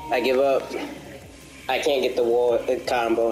I give up. I can't get the wall combo.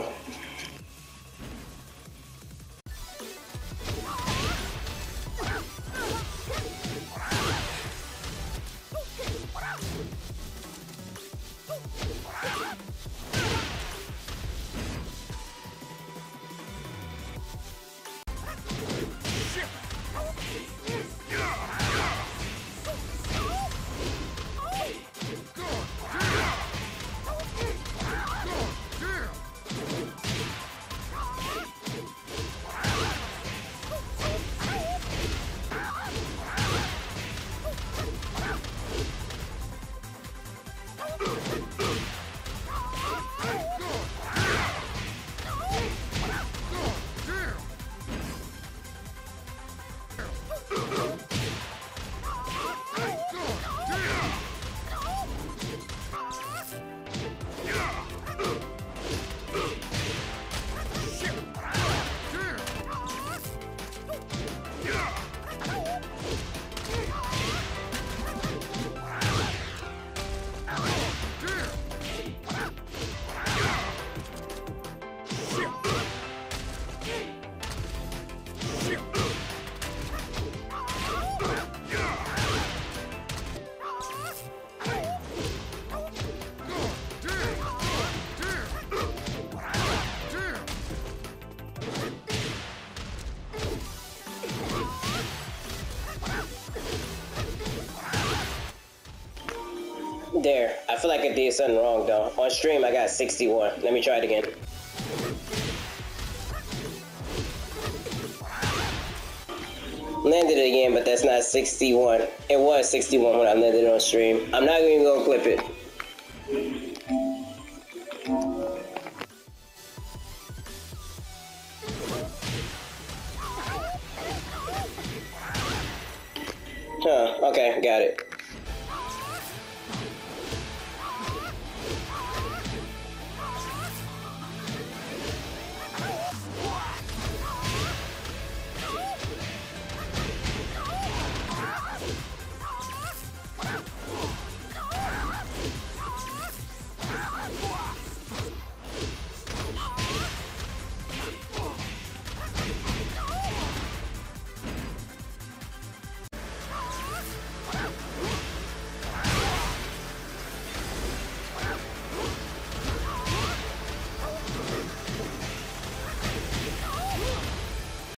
There. I feel like I did something wrong though. On stream I got 61. Let me try it again. Landed it again, but that's not 61. It was 61 when I landed it on stream. I'm not even gonna clip it. Huh, okay, got it.